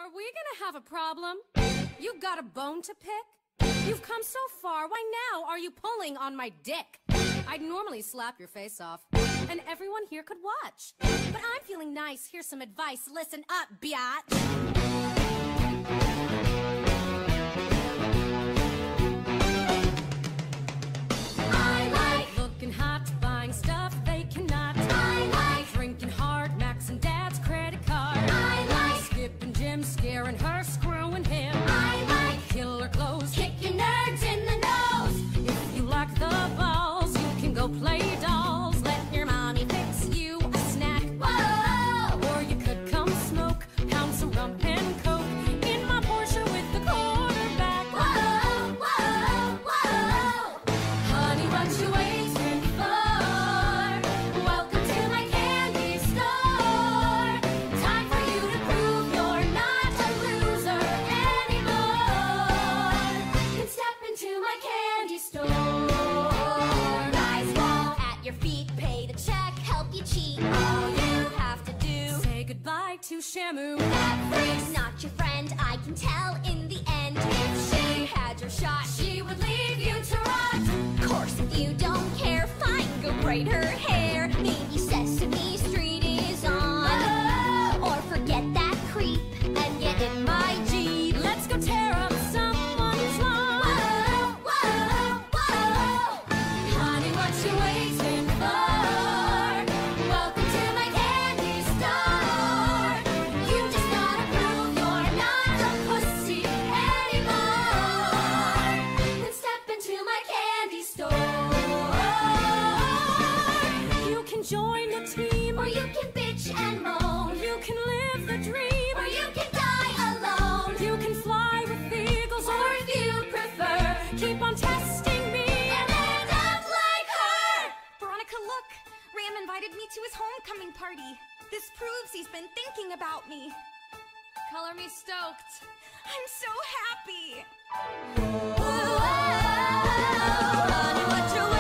Are we gonna have a problem? You got a bone to pick? You've come so far, why now are you pulling on my dick? I'd normally slap your face off, and everyone here could watch. But I'm feeling nice, here's some advice, listen up, biatch. I like looking hot, buying stuff they cannot. I like drinking hard, maxing dad's credit card. I like skipping gym, scaring her, screwing him. I like killer clothes, kicking nerds in the nose. If you like the balls, you can go play dolls. Let your mommy fix you a snack. Whoa! Or you could come smoke, pound some rum and coke in my Porsche with the quarterback. Whoa, whoa, whoa! Honey, what you waiting for? Welcome to my candy store. Time for you to prove you're not a loser anymore. Then step into my candy store. Guys fall at your feet, pay the check, help you cheat. All you have to do, say goodbye to Shamu. That freak's not your friend, I can tell in the end. If she had your shot, she would leave you to rot. Of course, if you don't care, fine, go braid her hair. Maybe Sesame Street is on. Or forget that creep and get in my Jeep. Let's go tear up someone's lawn. Whoa, whoa, whoa. Honey, what you waiting for? Welcome to my candy store. You just gotta prove you're not a pussy anymore. Then step into my candy store. You can join the team, or you can bitch and moan. You can live the dream, or you can die alone. You can fly with eagles, or if you prefer, keep on testing me and end up like her. Veronica, look! Ram invited me to his homecoming party. This proves he's been thinking about me. Color me stoked. I'm so happy! Honey, what you